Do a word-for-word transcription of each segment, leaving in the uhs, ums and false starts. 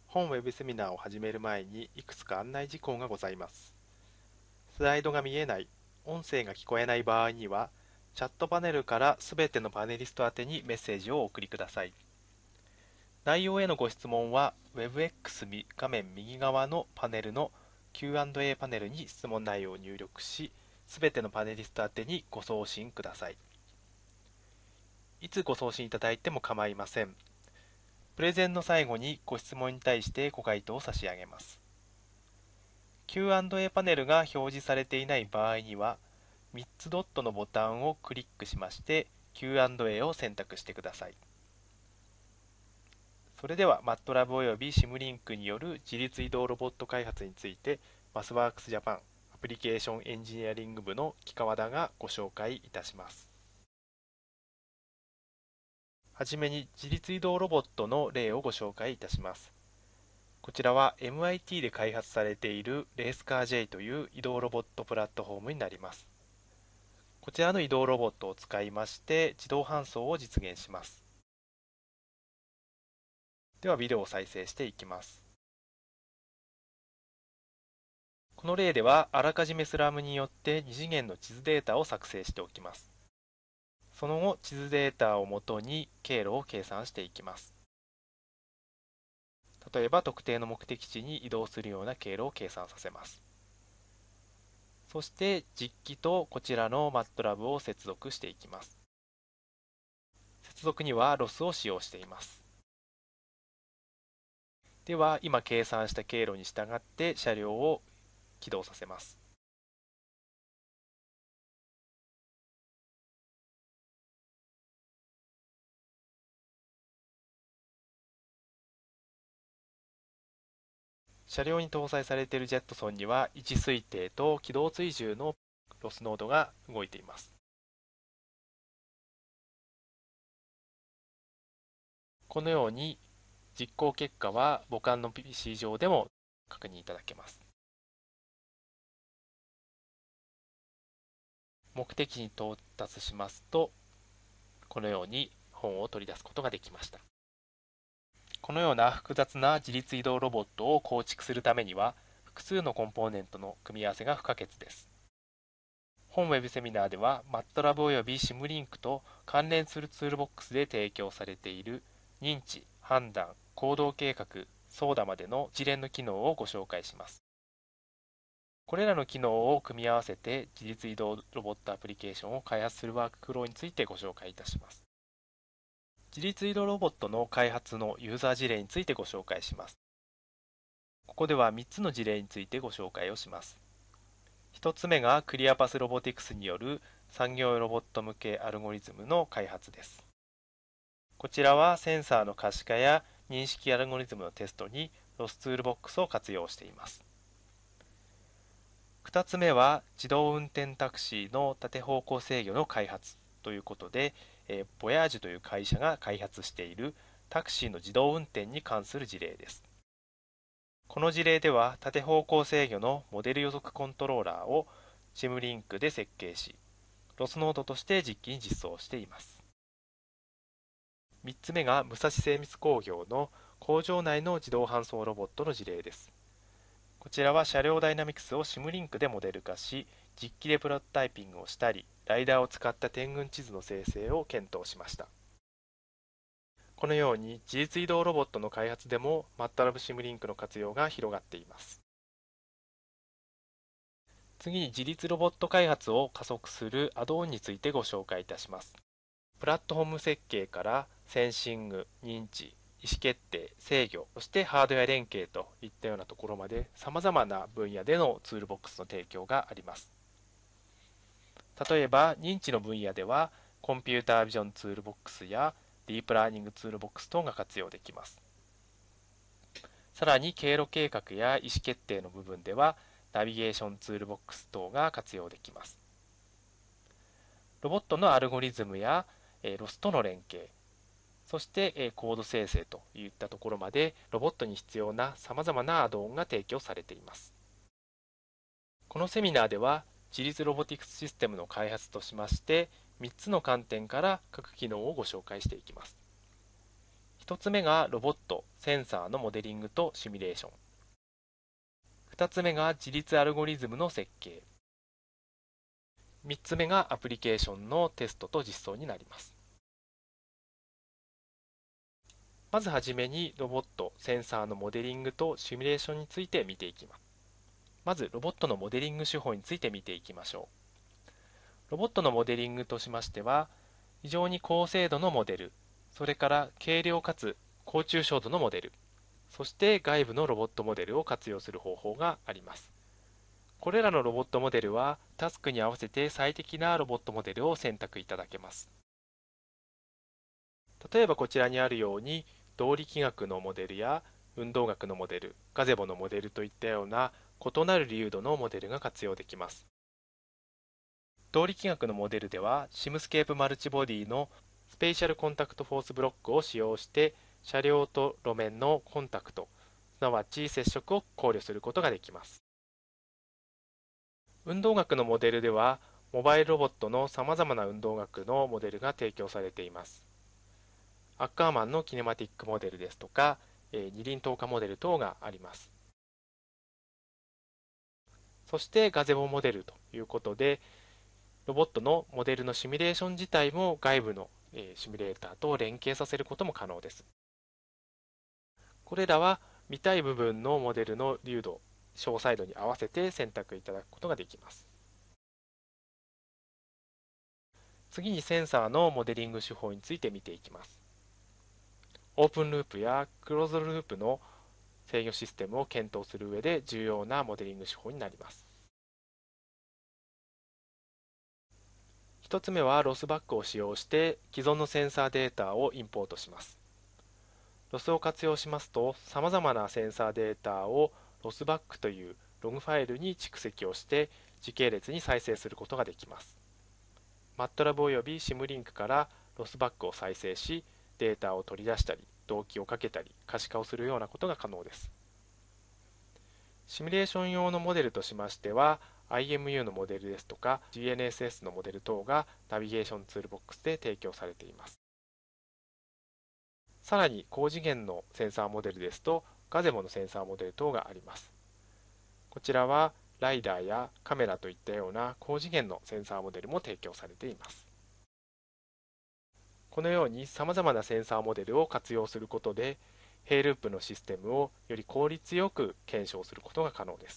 本ウェブセミナーを始める前にいくつか案内事項がございます。スライドが見えない、音声が聞こえない場合には、チャットパネルからすべてのパネリスト宛てにメッセージをお送りください。内容へのご質問は WebEx 画面右側のパネルの キューアンドエー パネルに質問内容を入力し、すべてのパネリスト宛てにご送信ください。いつご送信いただいても構いません。プレゼンの最後にご質問に対してご回答を差し上げます。キューアンドエー パネルが表示されていない場合には、みっつドットのボタンをクリックしまして キューアンドエー を選択してください。それでは MATLAB および シムリンク による自律移動ロボット開発について マスワークスジャパンアプリケーションエンジニアリング部の木川田がご紹介いたします。はじめに自律移動ロボットの例をご紹介いたします。こちらは エムアイティー で開発されているレースカー J という移動ロボットプラットフォームになります。こちらの移動ロボットを使いまして自動搬送を実現します。ではビデオを再生していきます。この例ではあらかじめスラムによってに次元の地図データを作成しておきます。その後、地図データをもとに経路を計算していきます。例えば特定の目的地に移動するような経路を計算させます。そして実機とこちらの MATLAB を接続していきます。接続にはロスを使用しています。では今計算した経路に従って車両を起動させます。車両に搭載されているジェットソンには位置推定と軌道追従のロスノードが動いています。このように実行結果は母艦の ピーシー 上でも確認いただけます。目的地に到達しますと、このように本を取り出すことができました。このような複雑な自律移動ロボットを構築するためには、複数のコンポーネントの組み合わせが不可欠です。本ウェブセミナーでは MATLAB および シムリンク と関連するツールボックスで提供されている認知、判断、行動計画、操作までの一連の機能をご紹介します。これらの機能を組み合わせて自律移動ロボットアプリケーションを開発するワークフローについてご紹介いたします。自律移動ロボットの開発のユーザー事例についてご紹介します。ここではみっつの事例についてご紹介をします。ひとつめがクリアパスロボティクスによる産業ロボット向けアルゴリズムの開発です。こちらはセンサーの可視化や認識アルゴリズムのテストにロスツールボックスを活用しています。ふたつめは自動運転タクシーの縦方向制御の開発ということで、えー、ボヤージュという会社が開発しているタクシーの自動運転に関する事例です。この事例では縦方向制御のモデル予測コントローラーをシムリンクで設計し、ロスノードとして実機に実装しています。みっつめが武蔵精密工業の工場内の自動搬送ロボットの事例です。こちらは車両ダイナミクスをシムリンクでモデル化し、実機でプロトタイピングをしたり、ライダーを使った点群地図の生成を検討しました。このように自律移動ロボットの開発でも MATLAB シムリンクの活用が広がっています。次に自律ロボット開発を加速するアドオンについてご紹介いたします。プラットフォーム設計からセンシング、認知、意思決定、制御、そしてハードウェア連携といったようなところまで様々な分野でのツールボックスの提供があります。例えば認知の分野ではコンピュータービジョンツールボックスやディープラーニングツールボックス等が活用できます。さらに経路計画や意思決定の部分ではナビゲーションツールボックス等が活用できます。ロボットのアルゴリズムやロスとの連携、そしてコード生成といったところまでロボットに必要な様々なアドオンが提供されています。このセミナーでは自律ロボティクスシステムの開発としましてみっつの観点から各機能をご紹介していきます。 ひとつめがロボット、センサーのモデリングとシミュレーション。ふたつめが自律アルゴリズムの設計。みっつめがアプリケーションのテストと実装になります。まずはじめにロボット、センサーのモデリングとシミュレーションについて見ていきます。まずロボットのモデリング手法について見ていきましょう。ロボットのモデリングとしましては、非常に高精度のモデル、それから軽量かつ高抽象度のモデル、そして外部のロボットモデルを活用する方法があります。これらのロボットモデルはタスクに合わせて最適なロボットモデルを選択いただけます。例えばこちらにあるように動力学のモデルや運動学のモデル、ガゼボのモデルといったような異なる流度のモデルが活用できます。動力学のモデルではシムスケープマルチボディのスペーシャルコンタクトフォースブロックを使用して車両と路面のコンタクト、すなわち接触を考慮することができます。運動学のモデルではモバイルロボットのさまざまな運動学のモデルが提供されています。アッカーマンのキネマティックモデルですとか、えー、二輪投下モデル等があります。そしてガゼボモデルということで、ロボットのモデルのシミュレーション自体も外部の、えー、シミュレーターと連携させることも可能です。これらは見たい部分のモデルの流度、詳細度に合わせて選択いただくことができます。次にセンサーのモデリング手法について見ていきます。オープンループやクローズループの制御システムを検討する上で重要なモデリング手法になります。ひとつめはロスバックを使用して既存のセンサーデータをインポートします。ロスを活用しますと、さまざまなセンサーデータをロスバックというログファイルに蓄積をして時系列に再生することができます。マットラブ および シムリンク からロスバックを再生し、データを取り出したり、同期をかけたり、可視化をするようなことが可能です。シミュレーション用のモデルとしましては、アイエムユー のモデルですとか、ジーエヌエスエス のモデル等がナビゲーションツールボックスで提供されています。さらに、高次元のセンサーモデルですと、ガゼモのセンサーモデル等があります。こちらは、ライダーやカメラといったような高次元のセンサーモデルも提供されています。このように様々なセンサーモデルを活用することで、並ループのシステムをより効率よく検証することが可能です。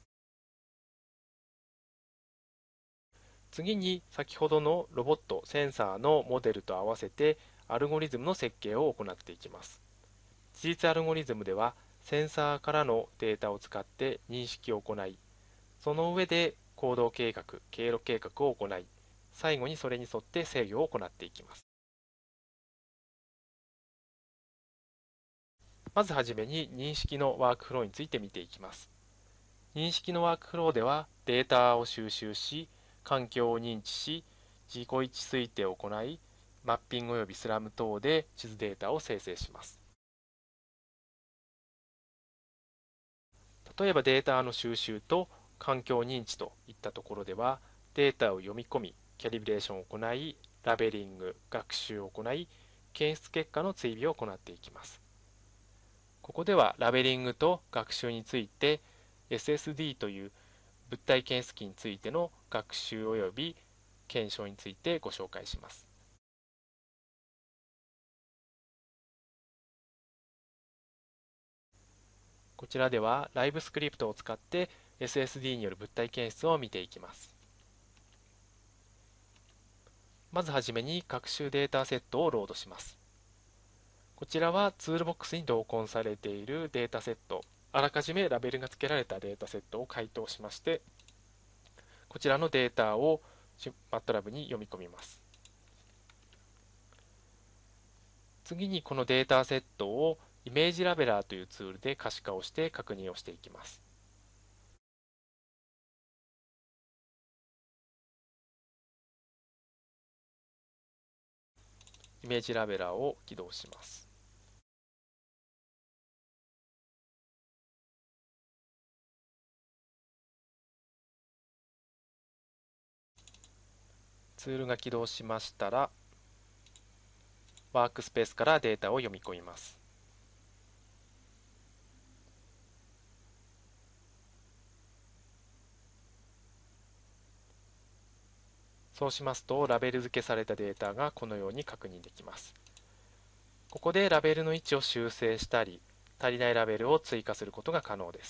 次に先ほどのロボット、センサーのモデルと合わせてアルゴリズムの設計を行っていきます。自律アルゴリズムではセンサーからのデータを使って認識を行い、その上で行動計画、経路計画を行い、最後にそれに沿って制御を行っていきます。まずはじめに認識のワークフローについて見ていきます。認識のワークフローではデータを収集し、環境を認知し、自己位置推定を行い、マッピングおよびスラム等で地図データを生成します。例えばデータの収集と環境認知といったところでは、データを読み込み、キャリブレーションを行い、ラベリング、学習を行い、検出結果の追尾を行っていきます。ここではラベリングと学習について エスエスディー という物体検出器についての学習及び検証についてご紹介します。こちらではライブスクリプトを使って エスエスディー による物体検出を見ていきます。まずはじめに学習データセットをロードします。こちらはツールボックスに同梱されているデータセット、あらかじめラベルが付けられたデータセットを解凍しまして、こちらのデータを マットラブ に読み込みます。次にこのデータセットをイメージラベラーというツールで可視化をして確認をしていきます。イメージラベラーを起動します。ツールが起動しましたら、 ワークスペースからデータを読み込みます。そうしますと、ラベル付けされたデータがこのように確認できます。ここでラベルの位置を修正したり、足りないラベルを追加することが可能です。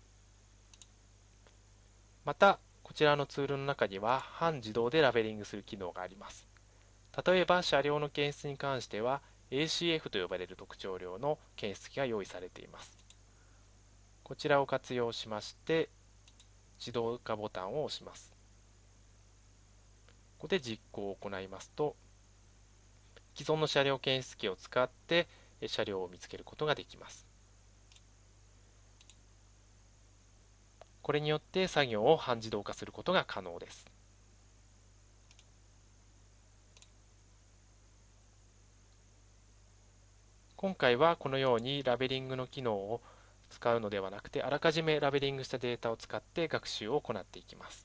また、こちらのツールの中には半自動でラベリングする機能があります。例えば、車両の検出に関しては エーシーエフ と呼ばれる特徴量の検出器が用意されています。こちらを活用しまして、自動化ボタンを押します。ここで実行を行いますと、既存の車両検出器を使って車両を見つけることができます。これによって作業を半自動化することが可能です。今回はこのようにラベリングの機能を使うのではなくて、あらかじめラベリングしたデータを使って学習を行っていきます。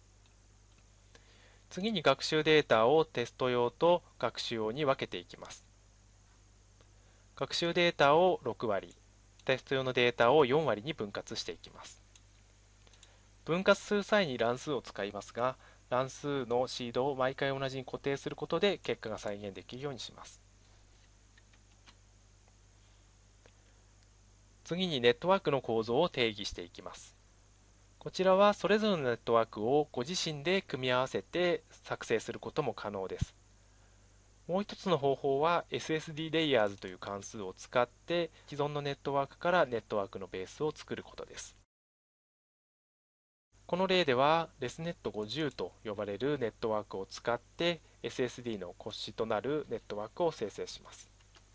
次に学習データをテスト用と学習用に分けていきます。学習データをろく割、テスト用のデータをよん割に分割していきます。分割する際に乱数を使いますが、乱数のシードを毎回同じに固定することで結果が再現できるようにします。次にネットワークの構造を定義していきます。こちらはそれぞれのネットワークをご自身で組み合わせて作成することも可能です。もう一つの方法は エスエスディー Layers という関数を使って既存のネットワークからネットワークのベースを作ることです。この例では レスネットごじゅうと呼ばれるネットワークを使って エスエスディー の骨子となるネットワークを生成します。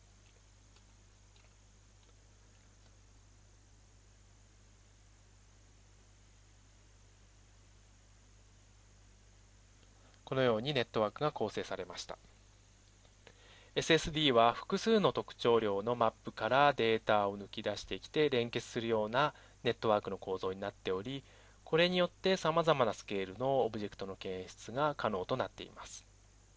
このようにネットワークが構成されました。エスエスディー は複数の特徴量のマップからデータを抜き出してきて連結するようなネットワークの構造になっており、これによってさまざまなスケールのオブジェクトの検出が可能となっています。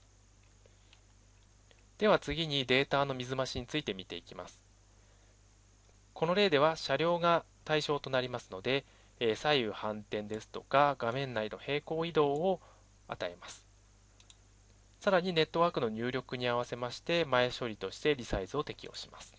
では次にデータの水増しについて見ていきます。この例では車両が対象となりますので、左右反転ですとか画面内の平行移動を与えます。さらにネットワークの入力に合わせまして前処理としてリサイズを適用します。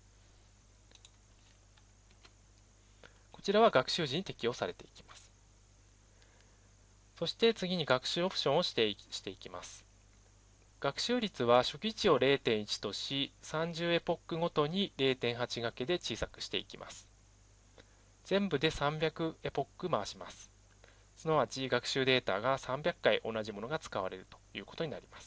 こちらは学習時に適用されていきます。そして次に学習オプションをしていしていきます。学習率は初期値を れいてんいち とし、さんじゅうエポックごとに れいてんはち 掛けで小さくしていきます。全部でさんびゃくエポック回します。すなわち学習データがさんびゃっかい同じものが使われるということになります。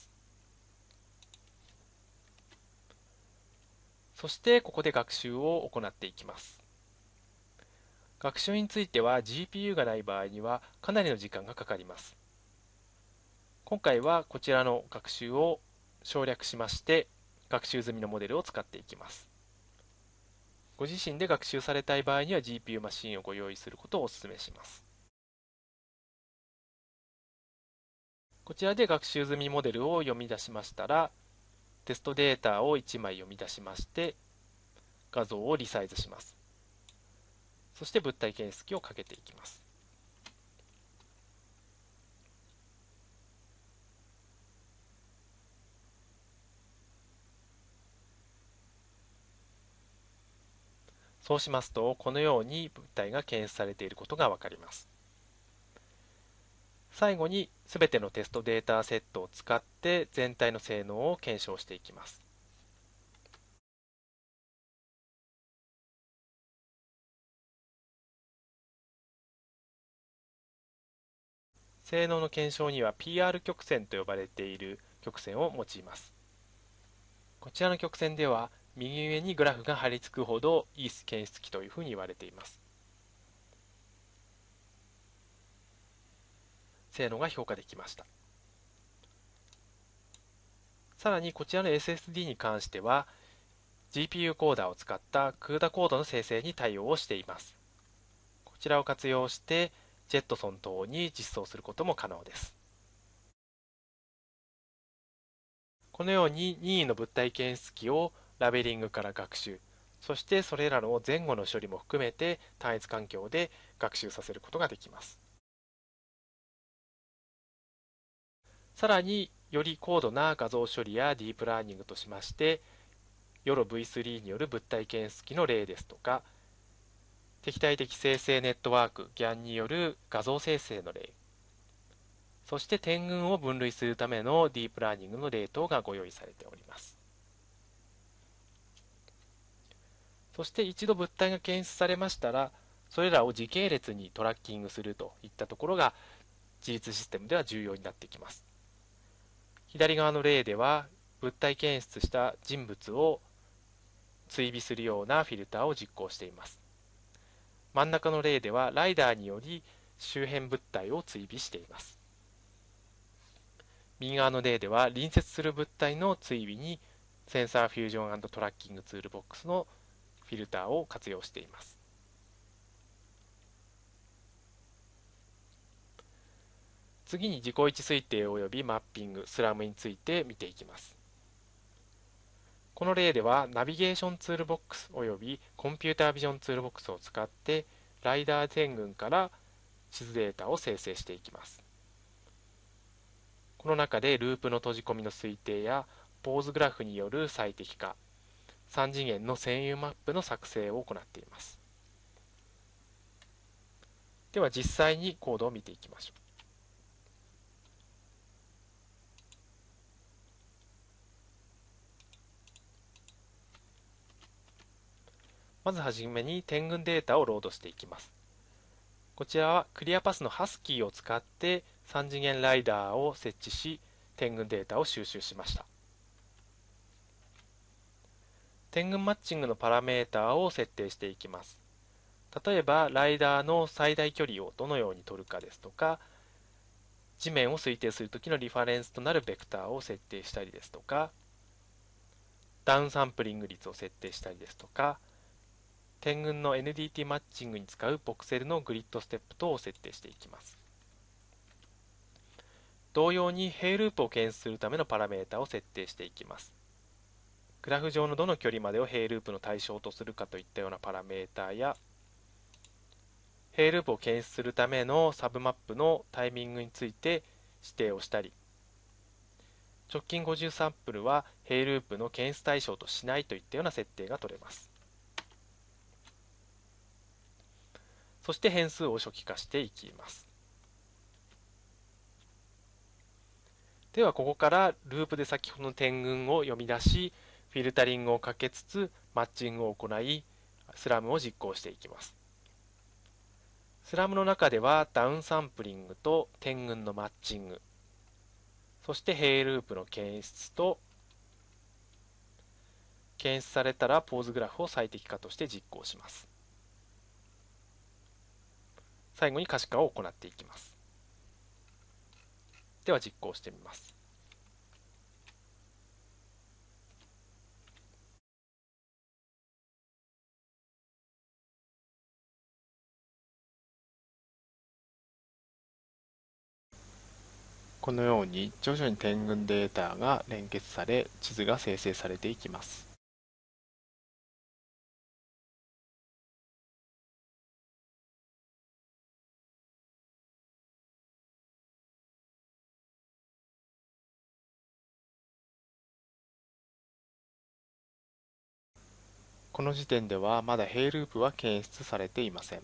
そしてここで学習を行っていきます。学習については ジーピーユー がない場合にはかなりの時間がかかります。今回はこちらの学習を省略しまして学習済みのモデルを使っていきます。ご自身で学習されたい場合には ジーピーユー マシンをご用意することをお勧めします。こちらで学習済みモデルを読み出しましたら、テストデータをいちまい読み出しまして画像をリサイズします。そして物体検出器をかけていきます。そうしますと、このように物体が検出されていることがわかります。最後に、すべてのテストデータセットを使って全体の性能を検証していきます。性能の検証には ピーアール 曲線と呼ばれている曲線を用います。こちらの曲線では、右上にグラフが貼り付くほどいい検出器というふうに言われています。性能が評価できました。さらにこちらの エスエスディー に関しては ジーピーユー コーダーを使った クーダ コードの生成に対応をしています。こちらを活用してジェットソン等に実装することも可能です。 このように任意の物体検出器をラベリングから学習、そしてそれらの前後の処理も含めて単一環境で学習させることができます。さらにより高度な画像処理やディープラーニングとしまして、ヨロ ブイスリー による物体検出器の例ですとか、敵対的生成ネットワーク ギャン による画像生成の例、そして点群を分類するためのディープラーニングの例等がご用意されております。そして一度物体が検出されましたら、それらを時系列にトラッキングするといったところが自律システムでは重要になってきます。左側の例では物体検出した人物を追尾するようなフィルターを実行しています。真ん中の例ではライダーにより周辺物体を追尾しています。右側の例では隣接する物体の追尾にセンサーフュージョン&トラッキングツールボックスのフィルターを活用しています。次に自己位置推定及びマッピング、スラムについて見ていきます。この例ではナビゲーションツールボックス及びコンピュータービジョンツールボックスを使ってライダー点群から地図データを生成していきます。この中でループの閉じ込みの推定やポーズグラフによる最適化、さん次元の占有マップの作成を行っています。では実際にコードを見ていきましょう。まずはじめに点群データをロードしていきます。こちらはクリアパスのハスキーを使ってさん次元ライダーを設置し、点群データを収集しました。点群マッチングのパラメータを設定していきます。例えば、ライダーの最大距離をどのように取るかですとか、地面を推定するときのリファレンスとなるベクターを設定したりですとか、ダウンサンプリング率を設定したりですとか、点群の エヌディーティー マッチングに使うボクセルのグリッドステップ等を設定していきます。同様に、並ループを検出するためのパラメータを設定していきます。グラフ上のどの距離までを並ループの対象とするかといったようなパラメータや、並ループを検出するためのサブマップのタイミングについて指定をしたり、直近ごじゅうサンプルは並ループの検出対象としないといったような設定が取れます。そして変数を初期化していきます。ではここからループで先ほどの点群を読み出し、フィルタリングをかけつつマッチングを行い、スラムを実行していきます。スラムの中ではダウンサンプリングと点群のマッチング、そして並ループの検出と、検出されたらポーズグラフを最適化として実行します。最後に可視化を行っていきます。では実行してみます。このように徐々に点群データが連結され、地図が生成されていきます。この時点ではまだ並ループは検出されていません。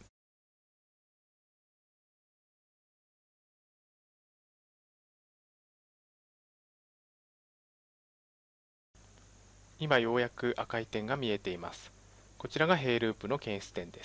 今ようやく赤い点が見えています。こちらが並ループの検出点です。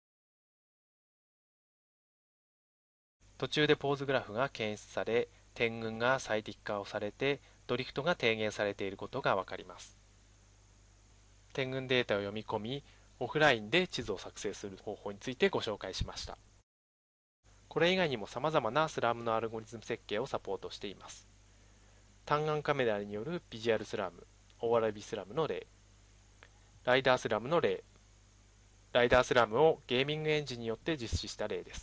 途中でポーズグラフが検出され、点群が最適化をされて、ドリフトが低減されていることがわかります。点群データを読み込み、オフラインで地図を作成する方法についてご紹介しました。これ以外にも様々なスラムのアルゴリズム設計をサポートしています。単眼カメラによるビジュアルスラム、オーアールビー スラムの例、ライダースラムの例、ライダースラムをゲーミングエンジンによって実施した例です。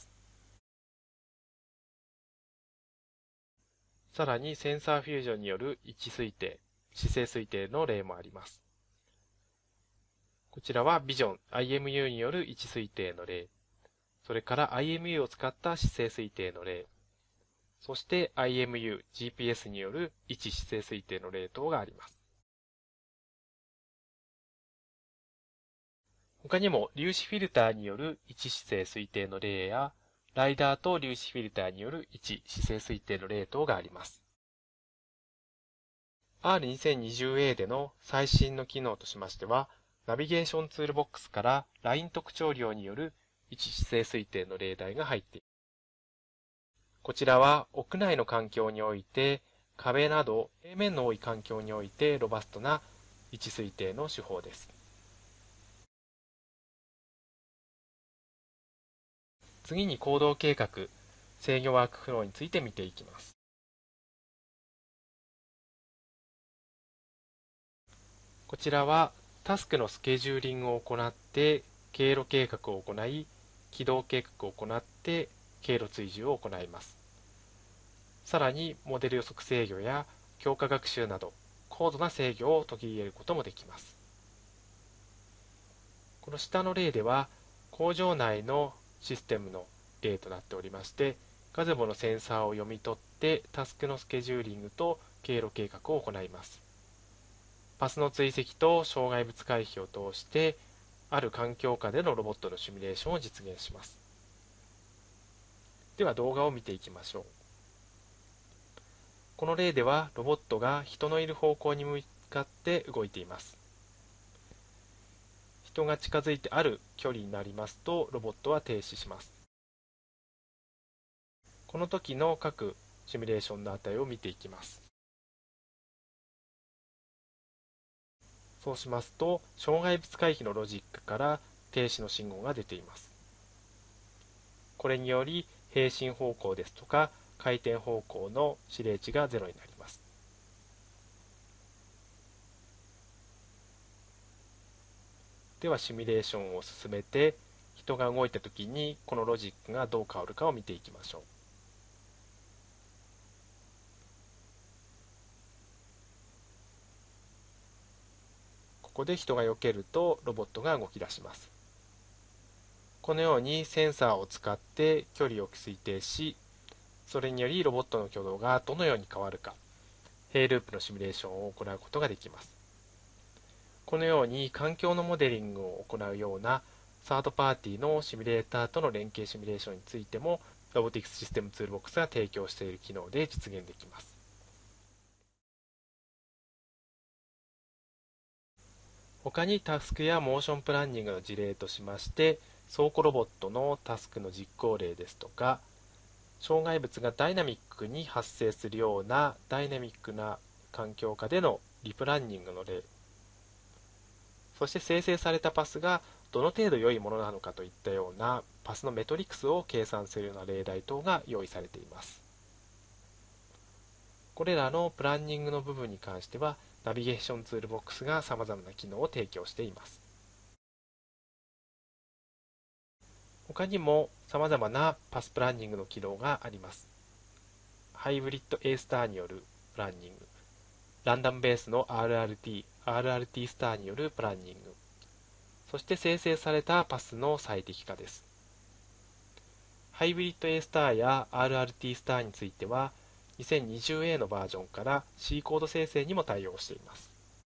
さらにセンサーフュージョンによる位置推定、 姿勢推定の例もあります。こちらは Vision アイエムユー による位置推定の例、それから アイエムユー を使った姿勢推定の例、そして アイエムユー、ジーピーエス による位置姿勢推定の例等があります。他にも粒子フィルターによる位置姿勢推定の例や、ライダーと粒子フィルターによる位置姿勢推定の例等があります。アールにせんにじゅうエー での最新の機能としましては、ナビゲーションツールボックスからライン特徴量による位置姿勢推定の例題が入っています。こちらは屋内の環境において、壁など平面の多い環境においてロバストな位置推定の手法です。次に行動計画、制御ワークフローについて見ていきます。こちらはタスクのスケジューリングを行って経路計画を行い、起動計画を行って経路追従を行います。さらにモデル予測制御や強化学習など高度な制御を取り入れることもできます。この下の例では工場内のシステムの例となっておりまして、ガゼボのセンサーを読み取ってタスクのスケジューリングと経路計画を行います。パスの追跡と障害物回避を通してある環境下でのロボットのシミュレーションを実現します。では動画を見ていきましょう。この例ではロボットが人のいる方向に向かって動いています。人が近づいてある距離になりますとロボットは停止します。この時の各シミュレーションの値を見ていきます。そうしますと、障害物回避のロジックから停止の信号が出ています。これにより、平行方向ですとか回転方向の指令値がゼロになります。では、シミュレーションを進めて、人が動いたときにこのロジックがどう変わるかを見ていきましょう。ここで人が避けるとロボットが動き出します。このようにセンサーを使って距離を推定し、それによりロボットの挙動がどのように変わるか、並ループのシミュレーションを行うことができます。このように環境のモデリングを行うようなサードパーティーのシミュレーターとの連携シミュレーションについても、ロボティクスシステムツールボックスが提供している機能で実現できます。他にタスクやモーションプランニングの事例としまして、倉庫ロボットのタスクの実行例ですとか、障害物がダイナミックに発生するようなダイナミックな環境下でのリプランニングの例、そして生成されたパスがどの程度良いものなのかといったようなパスのメトリックスを計算するような例題等が用意されています。これらのプランニングの部分に関しては、ナビゲーションツールボックスが様々な機能を提供しています。他にも様々なパスプランニングの機能があります。ハイブリッド A スターによるプランニング、ランダムベースの アールアールティー、アールアールティー スターによるプランニング、そして生成されたパスの最適化です。ハイブリッド A スターや アールアールティー スターについては、にせんにじゅうエー のバージョンから C コード生成にも対応しています。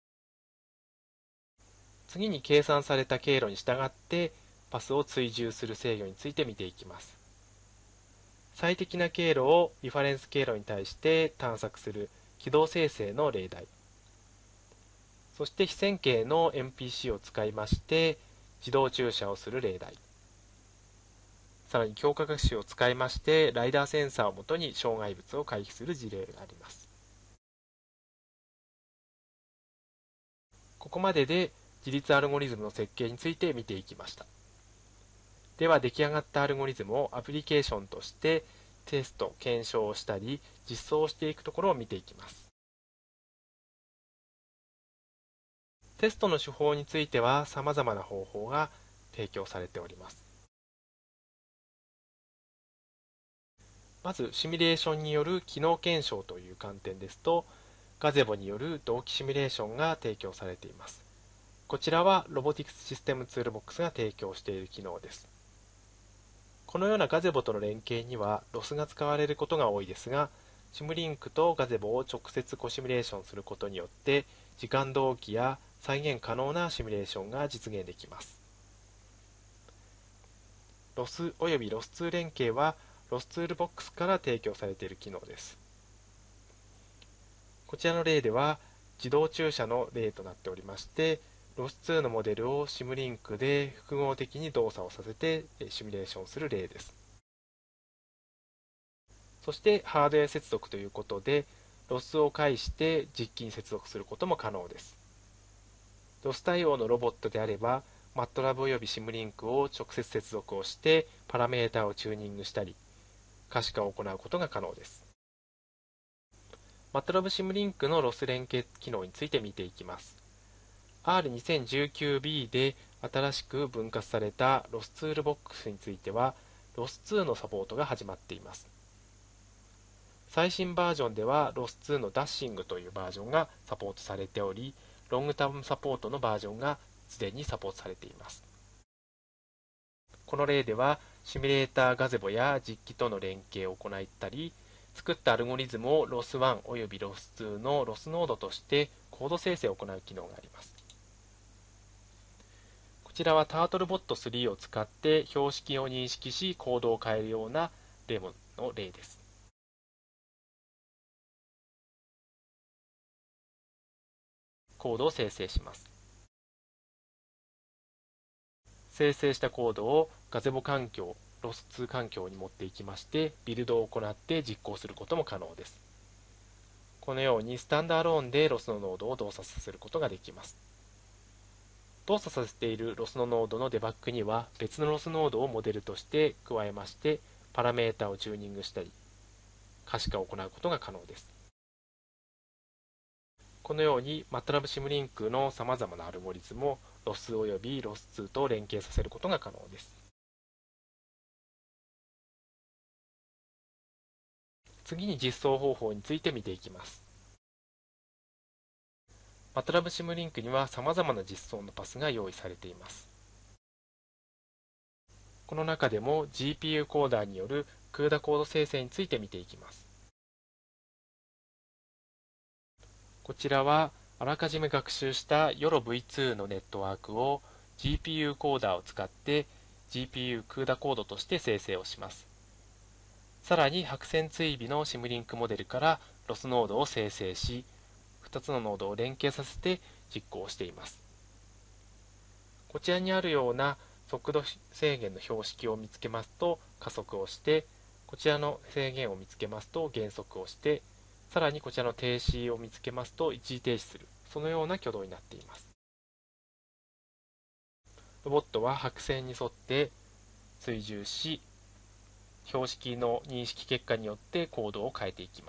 次に計算された経路に従ってパスを追従する制御について見ていきます。最適な経路をリファレンス経路に対して探索する軌道生成の例題、そして非線形の エムピーシー を使いまして自動駐車をする例題、さらに強化学習を使いましてライダーセンサーをもとに障害物を回避する事例があります。ここまでで自立アルゴリズムの設計について見ていきました。では出来上がったアルゴリズムをアプリケーションとしてテスト、検証をしたり実装していくところを見ていきます。テストの手法については様々な方法が提供されております。まずシミュレーションによる機能検証という観点ですと、 ガゼボによる同期シミュレーションが提供されています。こちらはロボティクスシステムツールボックスが提供している機能です。このようなガゼボとの連携にはロスが使われることが多いですが、シムリンクとガゼボを直接コシミュレーションすることによって時間同期や再現可能なシミュレーションが実現できます。ロスおよびロスツー連携はロスツールボックスから提供されている機能です。こちらの例では自動駐車の例となっておりまして、ロスツーのモデルをシムリンクで複合的に動作をさせてシミュレーションする例です。そしてハードウェア接続ということで、ロスを介して実機に接続することも可能です。ロス対応のロボットであれば、MATLAB およびシムリンクを直接接続をしてパラメータをチューニングしたり、可視化を行うことが可能です。MATLAB シムリンクのロス連携機能について見ていきます。アールにせんじゅうきゅうビー で新しく分割されたロスツールボックスについては、ロスツーのサポートが始まっています。最新バージョンではロスツーのダッシングというバージョンがサポートされており、ロングタームサポートのバージョンがすでにサポートされています。この例ではシミュレーターガゼボや実機との連携を行ったり、作ったアルゴリズムをロスワンおよびロスツーのロスノードとしてコード生成を行う機能があります。こちらはタートルボットスリーを使って標識を認識しコードを変えるようなデモの例です。コードを生成します。生成したコードをガゼボ環境、ロスツー環境に持っていきまして、ビルドを行って実行することも可能です。このようにスタンドアローンでロスのノードを動作させることができます。動作させているロスのノードのデバッグには別のロスノードをモデルとして加えまして、パラメータをチューニングしたり、可視化を行うことが可能です。このように MATLAB シムリンクのさまざまなアルゴリズムをロスおよびロスツーと連携させることが可能です。次に実装方法について見ていきます。MATLAB シムリンクにはさまざまな実装のパスが用意されています。この中でも ジーピーユー コーダーによるクーダコード生成について見ていきます。こちらはあらかじめ学習した ヨロブイツー のネットワークを ジーピーユー コーダーを使って ジーピーユー クーダコードとして生成をします。さらに白線追尾のシムリンクモデルからロスノードを生成し、ふたつのノードを連携させて実行しています。こちらにあるような速度制限の標識を見つけますと加速をして、こちらの制限を見つけますと減速をして、さらにこちらの停止を見つけますと一時停止する、そのような挙動になっています。ロボットは白線に沿って追従し、標識の認識結果によってコードを変えていきます。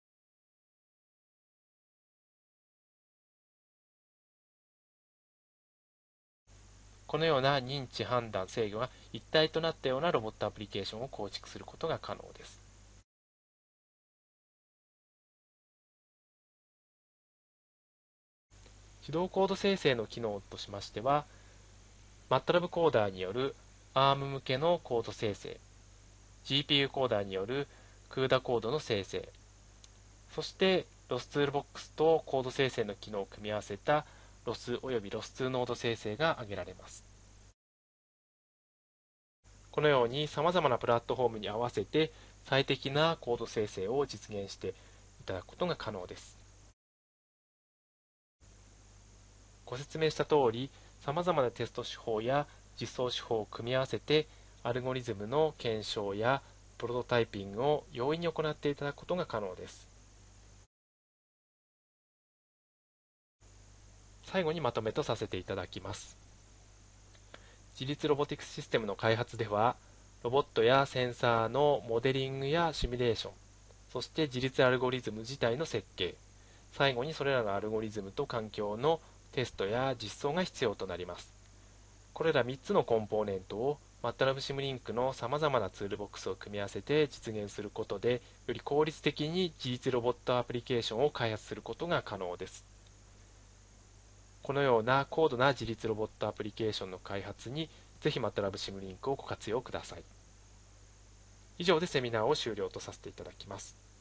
このような認知、判断、制御が一体となったようなロボットアプリケーションを構築することが可能です。自動コード生成の機能としましては、MATLAB コーダーによる アーム 向けのコード生成、ジーピーユー コーダーによるクーダコードの生成、そしてロスツールボックスとコード生成の機能を組み合わせたロスおよびロスツーノード生成が挙げられます。このように様々なプラットフォームに合わせて最適なコード生成を実現していただくことが可能です。ご説明した通り、様々なテスト手法や実装手法を組み合わせて、アルゴリズムの検証やプロトタイピングを容易に行っていただくことが可能です。最後にまとめとさせていただきます。自律ロボティクスシステムの開発では、ロボットやセンサーのモデリングやシミュレーション、そして自律アルゴリズム自体の設計、最後にそれらのアルゴリズムと環境のテストや実装が必要となります。これらみっつのコンポーネントを MATLAB シムリンクのさまざまなツールボックスを組み合わせて実現することで、より効率的に自立ロボットアプリケーションを開発することが可能です。このような高度な自立ロボットアプリケーションの開発に、ぜひ MATLAB シムリンクをご活用ください。以上でセミナーを終了とさせていただきます。